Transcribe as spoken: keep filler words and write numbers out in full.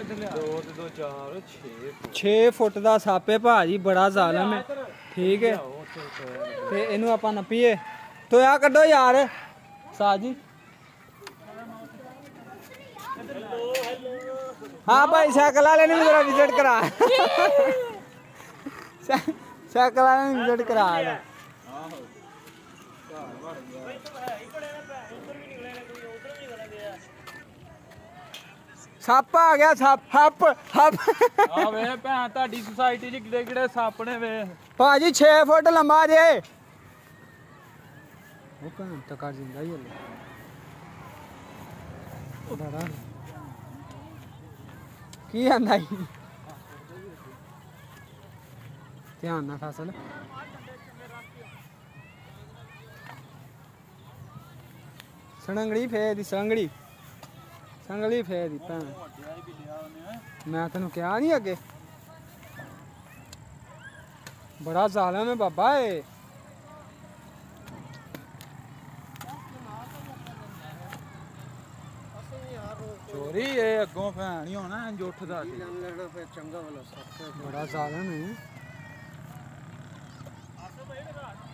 छे फुट का सप है भाजी, बड़ा जालम है। ठीक है ते इनू आपां नप्पीए तो आ कड्डो यार साजी। हाँ भाई साइकिल वाले ने मेरा विजिट करा साइकिल वाले ने विजिट करा सप आ गया सप हप हप आ वे भैन ताडी सोसाइटी च किड़े किड़े सप ने वे भाजी छे फुट लंबा जे वो भैन तो कर जिंदा ही बड़ा की आंदा ही ध्यान ना फसल सड़ंगड़ी फेर दी संगड़ी संगली फेर दी भैन मैं तेन क्या नहीं अगे बड़ा जालम है बाबा ए चोरी ए अगों भैन ही होना जुठ दा बड़ा जालम है।